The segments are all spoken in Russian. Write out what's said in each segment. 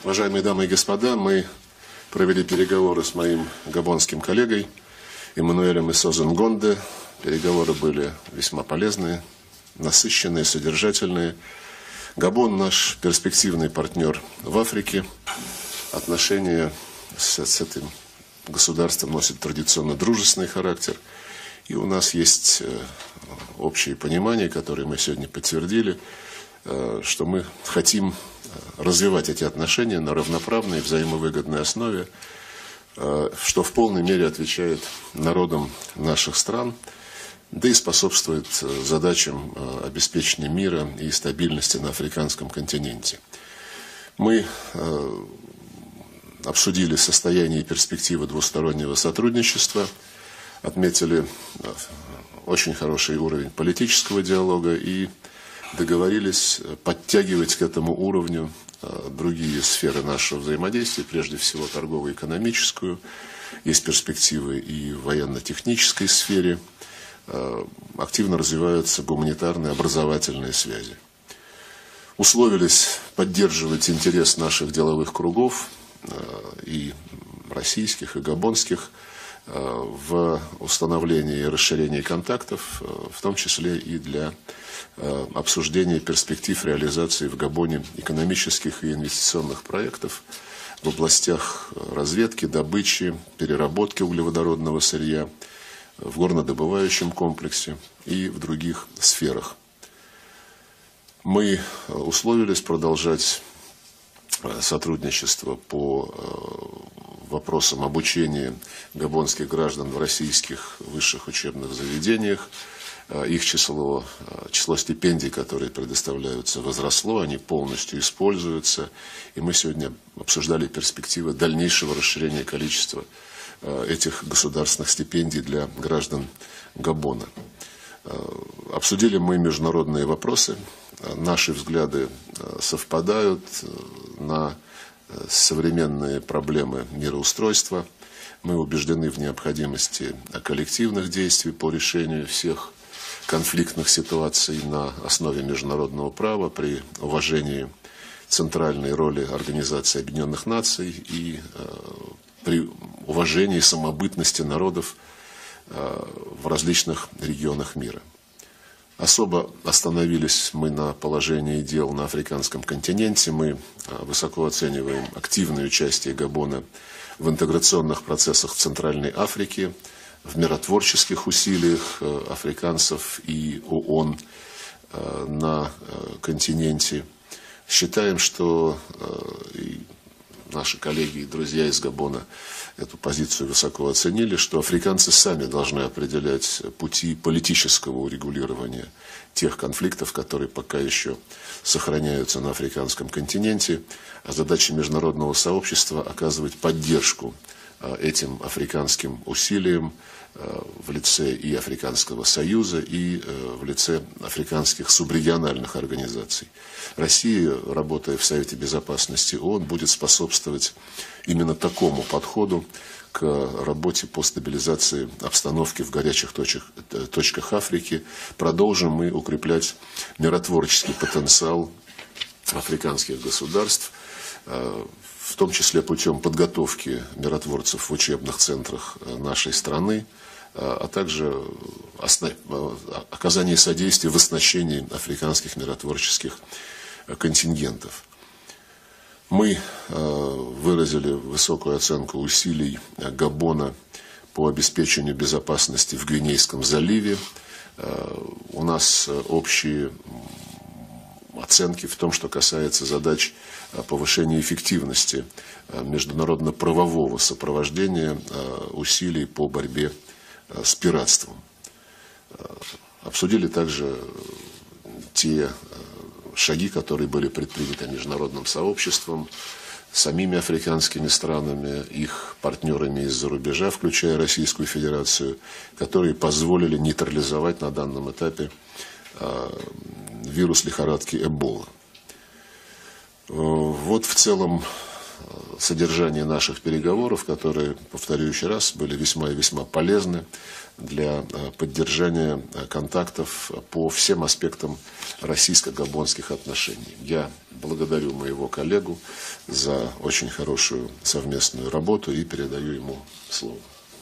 Уважаемые дамы и господа, мы провели переговоры с моим габонским коллегой Эммануэлем Исозен-Гонде. Переговоры были весьма полезные, насыщенные, содержательные. Габон наш перспективный партнер в Африке. Отношения с этим государством носят традиционно дружественный характер. И у нас есть общее понимание, которое мы сегодня подтвердили, что мы хотим развивать эти отношения на равноправной, взаимовыгодной основе, что в полной мере отвечает народам наших стран, да и способствует задачам обеспечения мира и стабильности на африканском континенте. Мы обсудили состояние и перспективы двустороннего сотрудничества, отметили очень хороший уровень политического диалога и договорились подтягивать к этому уровню другие сферы нашего взаимодействия, прежде всего торгово-экономическую. Есть перспективы и в военно-технической сфере. Активно развиваются гуманитарные, образовательные связи. Условились поддерживать интерес наших деловых кругов, и российских, и габонских, в установлении и расширении контактов, в том числе и для обсуждения перспектив реализации в Габоне экономических и инвестиционных проектов в областях разведки, добычи, переработки углеводородного сырья, в горнодобывающем комплексе и в других сферах. Мы условились продолжать сотрудничество по вопросам обучения габонских граждан в российских высших учебных заведениях. Их число стипендий, которые предоставляются, возросло, они полностью используются. И мы сегодня обсуждали перспективы дальнейшего расширения количества этих государственных стипендий для граждан Габона. Обсудили мы международные вопросы. Наши взгляды совпадают на современные проблемы мироустройства. Мы убеждены в необходимости коллективных действий по решению всех конфликтных ситуаций на основе международного права при уважении центральной роли Организации Объединенных Наций и при уважении самобытности народов в различных регионах мира. Особо остановились мы на положении дел на африканском континенте. Мы высоко оцениваем активное участие Габона в интеграционных процессах в Центральной Африке, в миротворческих усилиях африканцев и ООН на континенте. Считаем, что и наши коллеги и друзья из Габона эту позицию высоко оценили, что африканцы сами должны определять пути политического урегулирования тех конфликтов, которые пока еще сохраняются на африканском континенте, а задача международного сообщества оказывать поддержку этим африканским усилиям в лице и Африканского союза, и в лице африканских субрегиональных организаций. Россия, работая в Совете Безопасности ООН, будет способствовать именно такому подходу к работе по стабилизации обстановки в горячих точках Африки. Продолжим мы укреплять миротворческий потенциал африканских государств, в том числе путем подготовки миротворцев в учебных центрах нашей страны, а также оказание содействия в оснащении африканских миротворческих контингентов. Мы выразили высокую оценку усилий Габона по обеспечению безопасности в Гвинейском заливе. У нас общие оценки в том, что касается задач повышения эффективности международно-правового сопровождения усилий по борьбе с пиратством. Обсудили также те шаги, которые были предприняты международным сообществом, самими африканскими странами, их партнерами из-за рубежа, включая Российскую Федерацию, которые позволили нейтрализовать на данном этапе вирус лихорадки Эбола. Вот в целом содержание наших переговоров, которые, повторю еще раз, были весьма и весьма полезны для поддержания контактов по всем аспектам российско-габонских отношений. Я благодарю моего коллегу за очень хорошую совместную работу и передаю ему слово.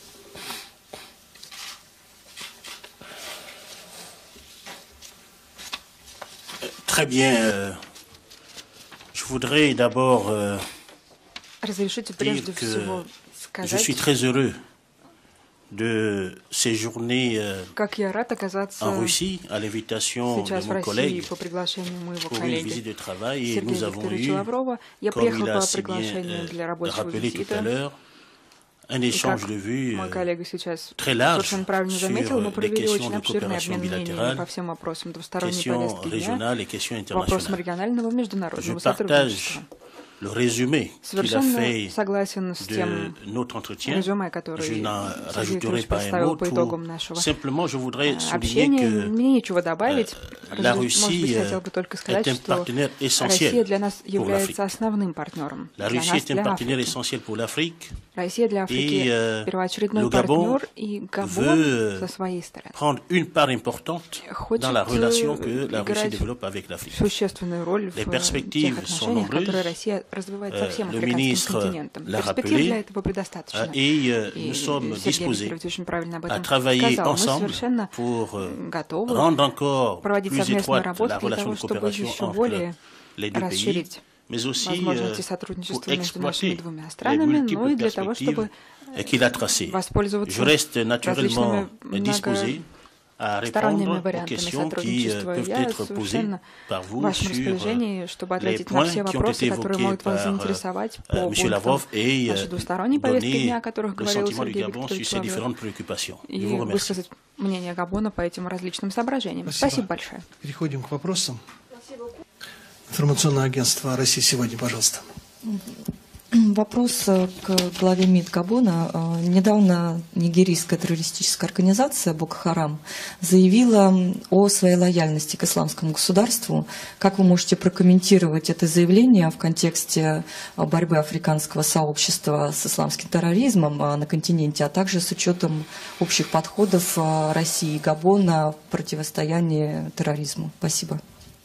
Très bien. Je voudrais d'abord dire que je suis très heureux de séjourner en Russie à l'invitation de mon collègue pour une visite de travail. Et nous avons eu, comme il a si bien rappelé tout à l'heure, un échange de vues très large sur des questions de coopération bilatérale, questions régionales et questions internationales. Je partage le résumé qu'il a fait de notre entretien. Je n'en rajouterai pas un mot. Simplement, je voudrais souligner que la Russie est un partenaire essentiel pour l'Afrique. La Russie est un partenaire essentiel pour l'Afrique. Et le Gabon veut prendre une part importante dans la relation que la Russie développe avec l'Afrique. Les perspectives sont nombreuses. Le ministre l'a rappelé et nous sommes disposés à travailler ensemble pour rendre encore plus étroite la relation de coopération entre les deux pays, mais aussi pour exploiter les multiples perspectives qu'il a tracées. Je reste naturellement disposé à répondre aux questions qui peuvent être posées par vous sur les points qui ont été évoqués par M. Lavrov et donner le sentiment du Gabon sur ces différentes préoccupations. Je vous remercie. Спасибо большое. Переходим к вопросам. Информационное агентство «Россия сегодня», пожалуйста. Вопрос к главе МИД Габона. Недавно нигерийская террористическая организация Боко Харам заявила о своей лояльности к исламскому государству. Как вы можете прокомментировать это заявление в контексте борьбы африканского сообщества с исламским терроризмом на континенте, а также с учетом общих подходов России и Габона в противостоянии терроризму? Спасибо.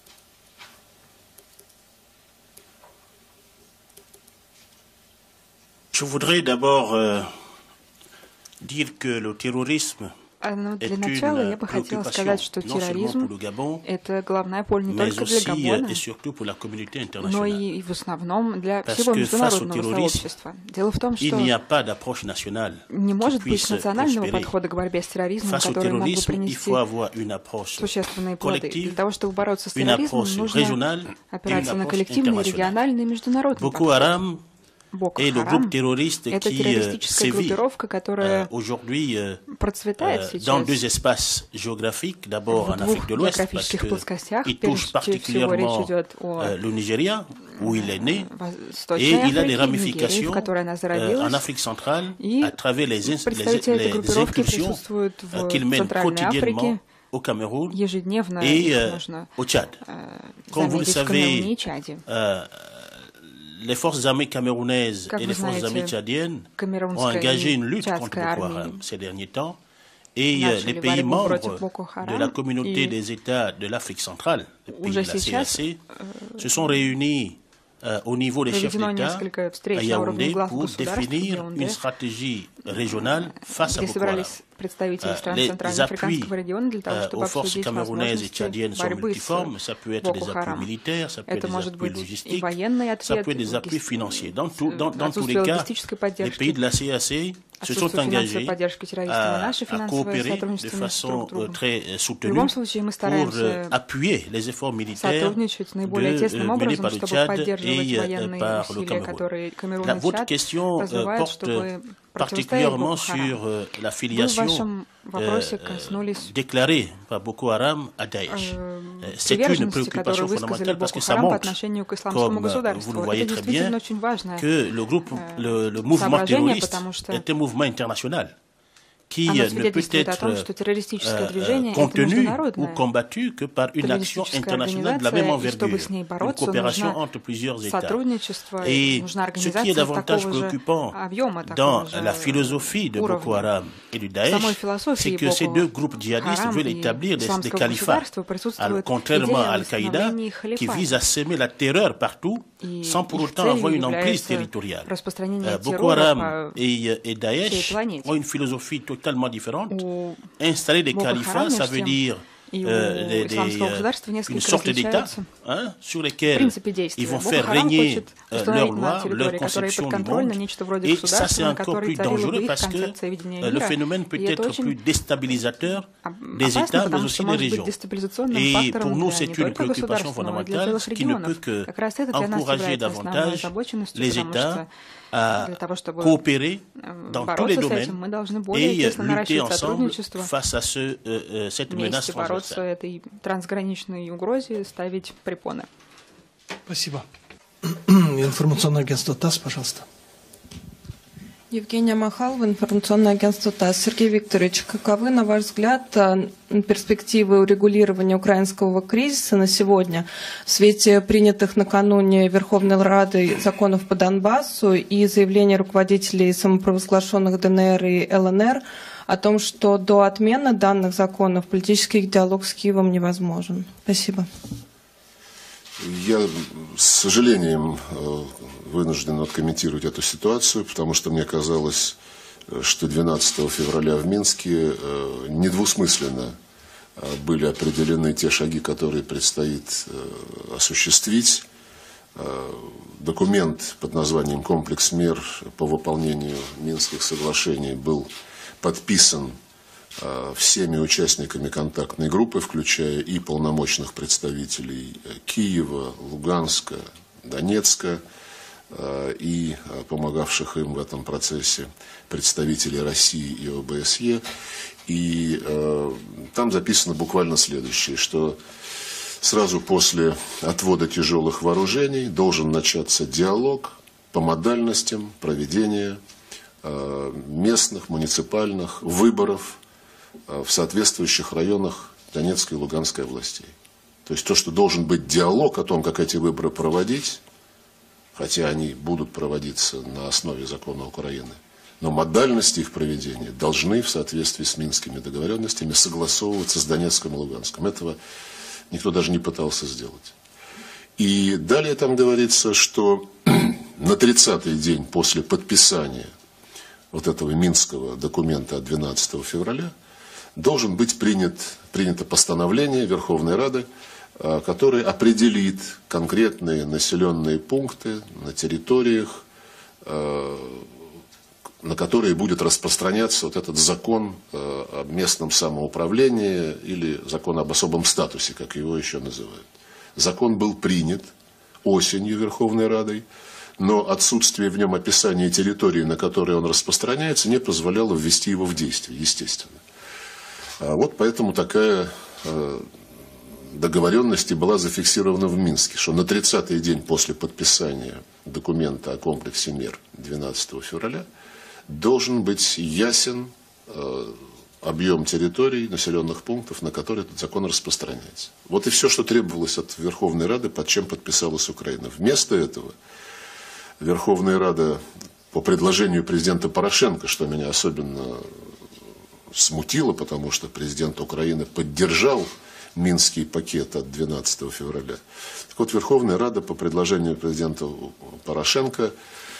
Je voudrais d'abord dire que le terrorisme Для начала я бы хотела сказать, что терроризм – это головная боль не только для Габона, но и в основном для всего международного сообщества. Дело в том, что не может быть национального подхода к борьбе с терроризмом, который мог бы принести существенные плоды. Для того, чтобы бороться с терроризмом, нужно опираться на коллективный, региональный и международный подход. Боко Харам – это террористическая группировка, которая процветает сейчас в двух географических плоскостях. Прежде всего речь идет о Восточной Африке, Нигерии, в которой она зародилась, и представители этой группировки присутствуют в Центральной Африке, ежедневно их можно заметить в Камеруне и Чаде. Les forces armées camerounaises et les forces armées tchadiennes ont engagé une lutte contre Boko Haram ces derniers temps et les pays membres de la communauté des États de l'Afrique centrale, les pays de la CAC, se sont réunis au niveau des chefs d'État à Yaoundé pour définir une stratégie régionale face à Boko Haram. Les appuis aux forces camerounaises et tchadiennes sont multiformes. Ça peut être des appuis militaires, ça peut être des appuis logistiques, ça peut être des appuis financiers. Dans tous les cas, les pays de la CAC se sont engagés à coopérer de façon très soutenue pour appuyer les efforts militaires menés par le Tchad et par le Cameroun. Votre question porte particulièrement sur l'affiliation déclarée par Boko Haram à Daesh. C'est une préoccupation fondamentale parce que ça montre, comme vous le voyez très bien, que le mouvement terroriste est un mouvement international qui ne peut être contenu ou combattu que par une action internationale de la même envergure, une coopération entre plusieurs États. Et ce qui est davantage préoccupant dans la philosophie de Boko Haram et du Daesh, c'est que ces deux groupes djihadistes veulent établir des califats, contrairement à Al-Qaïda, qui vise à semer la terreur partout, sans pour autant avoir une emprise territoriale. Boko Haram et Daesh ont une philosophie totalement différente. Installer des califats, ça veut dire une sorte d'État sur lesquels ils vont faire régner leurs lois, leur conception du monde. Et ça, c'est encore plus dangereux parce que le phénomène peut être plus déstabilisateur des États, mais aussi des régions. Et pour nous, c'est une préoccupation fondamentale qui ne peut que encourager davantage les États à coopérer dans tous les domaines et lutter ensemble face à cette menace transversale. Спасибо. Информационное агентство ТАСС, пожалуйста. Евгения Махалова, информационное агентство ТАСС. Сергей Викторович, каковы, на ваш взгляд, перспективы урегулирования украинского кризиса на сегодня в свете принятых накануне Верховной Радой законов по Донбассу и заявления руководителей самопровозглашенных ДНР и ЛНР о том, что до отмены данных законов политический диалог с Киевом невозможен? Спасибо. Я с сожалением вынужден откомментировать эту ситуацию, потому что мне казалось, что 12 февраля в Минске недвусмысленно были определены те шаги, которые предстоит осуществить. Документ под названием «Комплекс мер по выполнению Минских соглашений» был подписан всеми участниками контактной группы, включая и полномочных представителей Киева, Луганска, Донецка и помогавших им в этом процессе представителей России и ОБСЕ. И там записано буквально следующее, что сразу после отвода тяжелых вооружений должен начаться диалог по модальностям проведения местных, муниципальных выборов в соответствующих районах Донецкой и Луганской областей. То есть то, что должен быть диалог о том, как эти выборы проводить, хотя они будут проводиться на основе закона Украины, но модальности их проведения должны в соответствии с минскими договоренностями согласовываться с Донецком и Луганском. Этого никто даже не пытался сделать. И далее там говорится, что на 30-й день после подписания вот этого минского документа от 12 февраля должен быть принято постановление Верховной Рады, которое определит конкретные населенные пункты на территориях, на которые будет распространяться вот этот закон о местном самоуправлении или закон об особом статусе, как его еще называют. Закон был принят осенью Верховной Радой, но отсутствие в нем описания территории, на которые он распространяется, не позволяло ввести его в действие, естественно. Вот поэтому такая договоренность и была зафиксирована в Минске, что на 30-й день после подписания документа о комплексе мер 12 февраля должен быть ясен объем территорий, населенных пунктов, на которые этот закон распространяется. Вот и все, что требовалось от Верховной Рады, под чем подписалась Украина. Вместо этого Верховная Рада по предложению президента Порошенко, что меня особенно смутило, потому что президент Украины поддержал Минский пакет от 12 февраля. Так вот, Верховная Рада по предложению президента Порошенко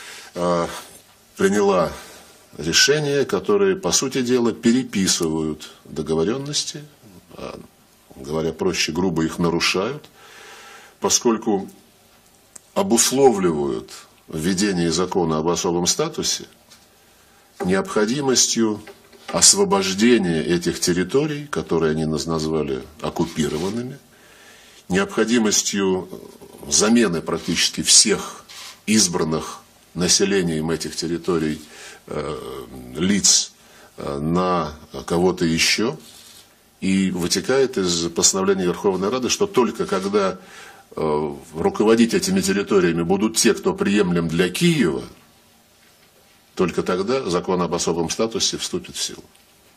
приняла решения, которые, по сути дела, переписывают договоренности, говоря проще, грубо их нарушают, поскольку обусловливают введение закона об особом статусе необходимостью освобождения этих территорий, которые они назвали оккупированными, необходимостью замены практически всех избранных населением этих территорий лиц на кого-то еще. И вытекает из постановления Верховной Рады, что только когда руководить этими территориями будут те, кто приемлем для Киева, только тогда закон об особом статусе вступит в силу.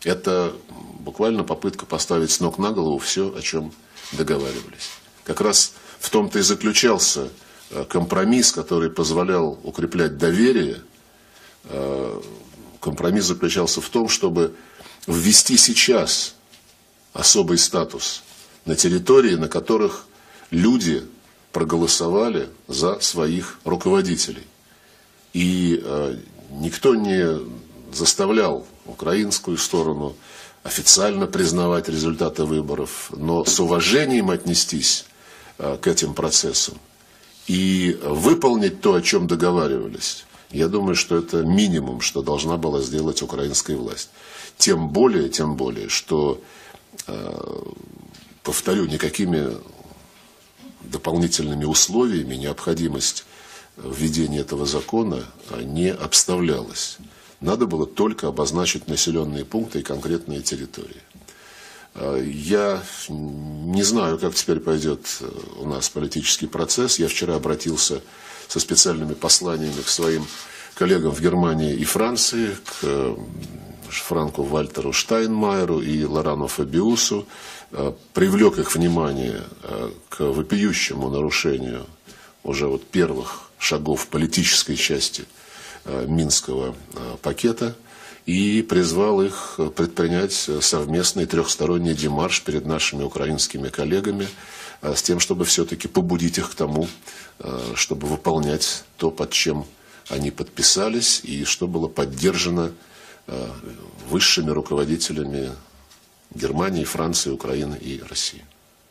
Это буквально попытка поставить с ног на голову все, о чем договаривались. Как раз в том-то и заключался компромисс, который позволял укреплять доверие. Компромисс заключался в том, чтобы ввести сейчас особый статус на территории, на которых люди проголосовали за своих руководителей. И никто не заставлял украинскую сторону официально признавать результаты выборов, но с уважением отнестись к этим процессам и выполнить то, о чем договаривались. Я думаю, что это минимум, что должна была сделать украинская власть. Тем более, что, повторю, никакими дополнительными условиями необходимость введения этого закона не обставлялась. Надо было только обозначить населенные пункты и конкретные территории. Я не знаю, как теперь пойдет у нас политический процесс. Я вчера обратился со специальными посланиями к своим коллегам в Германии и Франции, к Франку Вальтеру Штайнмайеру и Лорану Фабиусу, привлек их внимание к вопиющему нарушению уже вот первых шагов политической части Минского пакета и призвал их предпринять совместный трехсторонний демарш перед нашими украинскими коллегами с тем, чтобы все-таки побудить их к тому, чтобы выполнять то, под чем они подписались, и что было поддержано высшими руководителями Германии, Франции, Украины и России.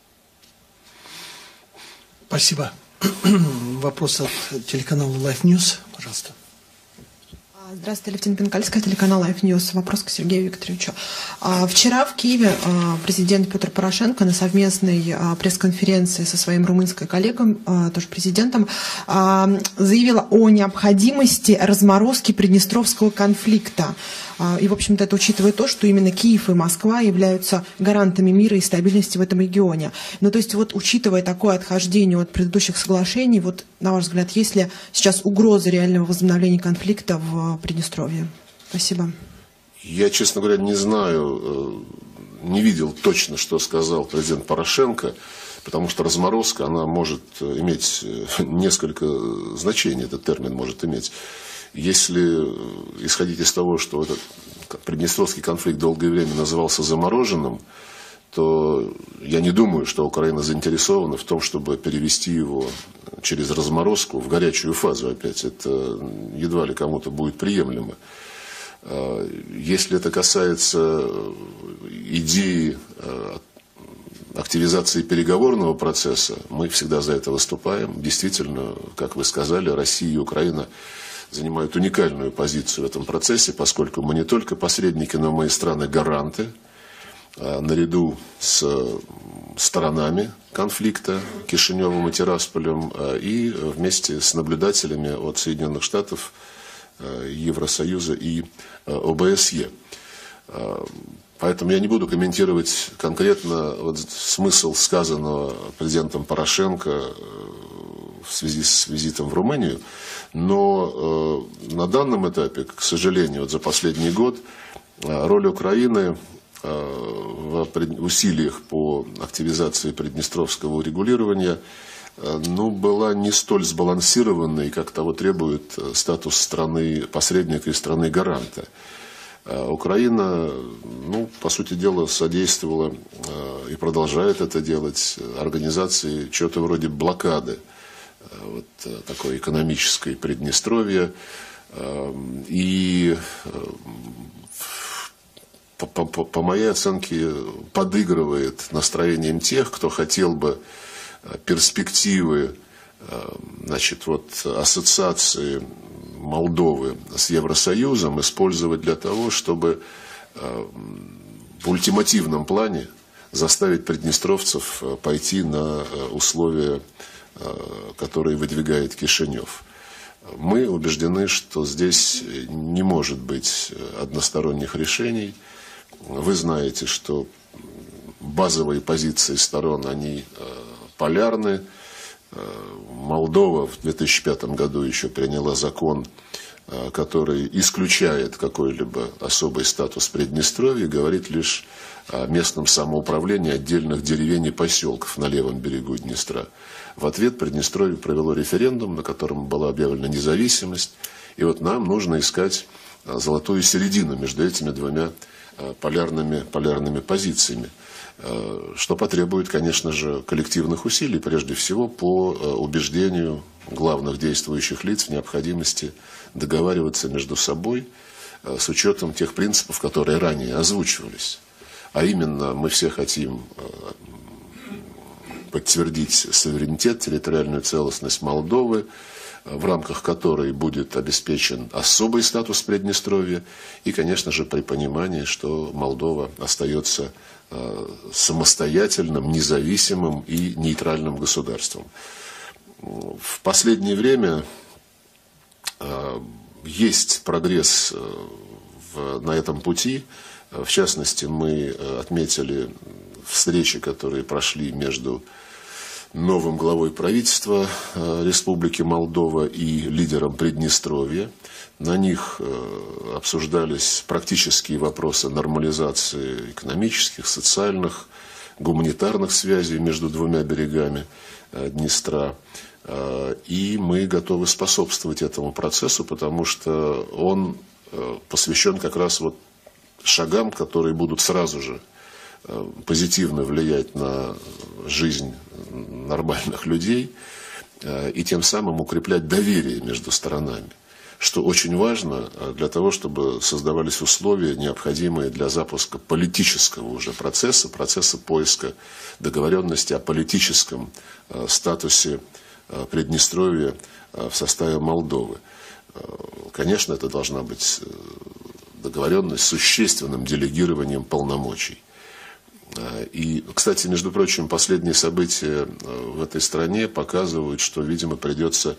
Спасибо. Вопрос от телеканала Life News, пожалуйста. Здравствуйте, Левтина Пинкальская, телеканал Life News. Вопрос к Сергею Викторовичу. Вчера в Киеве президент Петр Порошенко на совместной пресс-конференции со своим румынским коллегой, тоже президентом, заявил о необходимости разморозки Приднестровского конфликта. И, в общем-то, это учитывая то, что именно Киев и Москва являются гарантами мира и стабильности в этом регионе. Ну, то есть, вот, учитывая такое отхождение от предыдущих соглашений, вот, на ваш взгляд, есть ли сейчас угроза реального возобновления конфликта в Приднестровье? Спасибо. Я, честно говоря, не знаю, не видел точно, что сказал президент Порошенко, потому что разморозка, она может иметь несколько значений, этот термин может иметь. Если исходить из того, что этот Приднестровский конфликт долгое время назывался замороженным, то я не думаю, что Украина заинтересована в том, чтобы перевести его через разморозку в горячую фазу опять. Это едва ли кому-то будет приемлемо. Если это касается идеи активизации переговорного процесса, мы всегда за это выступаем. Действительно, как вы сказали, Россия и Украина занимают уникальную позицию в этом процессе, поскольку мы не только посредники, но мы и страны-гаранты, наряду с сторонами конфликта Кишиневым и Тирасполем и вместе с наблюдателями от Соединенных Штатов, Евросоюза и ОБСЕ. Поэтому я не буду комментировать конкретно вот смысл сказанного президентом Порошенко в связи с визитом в Румынию, но на данном этапе, к сожалению, вот за последний год роль Украины в усилиях по активизации приднестровского урегулирования была не столь сбалансированной, как того требует статус страны-посредника и страны-гаранта. Украина, по сути дела, содействовала и продолжает это делать организации чего-то вроде блокады вот такой экономической Приднестровья. И по моей оценке подыгрывает настроением тех, кто хотел бы перспективы ассоциации Молдовы с Евросоюзом использовать для того, чтобы в ультимативном плане заставить приднестровцев пойти на условия, которые выдвигает Кишинев. Мы убеждены, что здесь не может быть односторонних решений. Вы знаете, что базовые позиции сторон, они полярны. Молдова в 2005 году еще приняла закон, который исключает какой-либо особый статус Приднестровья, говорит лишь о местном самоуправлении отдельных деревень и поселков на левом берегу Днестра. В ответ Приднестровье провело референдум, на котором была объявлена независимость. И вот нам нужно искать золотую середину между этими двумя полярными позициями, что потребует, конечно же, коллективных усилий, прежде всего по убеждению главных действующих лиц в необходимости договариваться между собой с учетом тех принципов, которые ранее озвучивались. А именно, мы все хотим подтвердить суверенитет, территориальную целостность Молдовы, в рамках которой будет обеспечен особый статус Приднестровья, и, конечно же, при понимании, что Молдова остается самостоятельным, независимым и нейтральным государством. В последнее время есть прогресс на этом пути. В частности, мы отметили встречи, которые прошли между новым главой правительства Республики Молдова и лидером Приднестровья. На них обсуждались практические вопросы нормализации экономических, социальных, гуманитарных связей между двумя берегами Днестра. И мы готовы способствовать этому процессу, потому что он посвящен как раз вот шагам, которые будут сразу же позитивно влиять на жизнь нормальных людей и тем самым укреплять доверие между сторонами, что очень важно для того, чтобы создавались условия, необходимые для запуска политического уже процесса поиска договоренности о политическом статусе Приднестровья в составе Молдовы. Конечно, это должна быть договоренность с существенным делегированием полномочий. И, кстати, между прочим, последние события в этой стране показывают, что, видимо, придется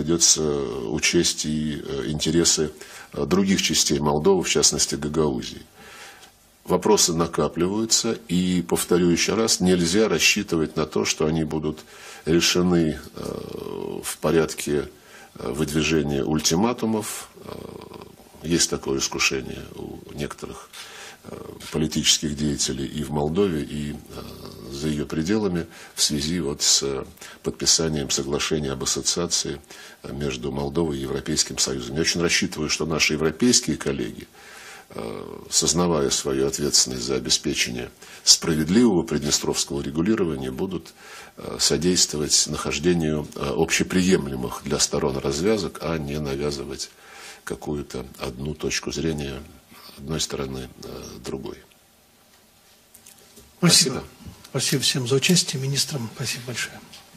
учесть и интересы других частей Молдовы, в частности, Гагаузии. Вопросы накапливаются, и, повторю еще раз, нельзя рассчитывать на то, что они будут решены в порядке выдвижения ультиматумов. Есть такое искушение у некоторых политических деятелей и в Молдове, и за ее пределами в связи вот с подписанием соглашения об ассоциации между Молдовой и Европейским Союзом. Я очень рассчитываю, что наши европейские коллеги, сознавая свою ответственность за обеспечение справедливого приднестровского регулирования, будут содействовать нахождению общеприемлемых для сторон развязок, а не навязывать какую-то одну точку зрения одной стороны другой. Спасибо. Спасибо всем за участие. Министрам спасибо большое.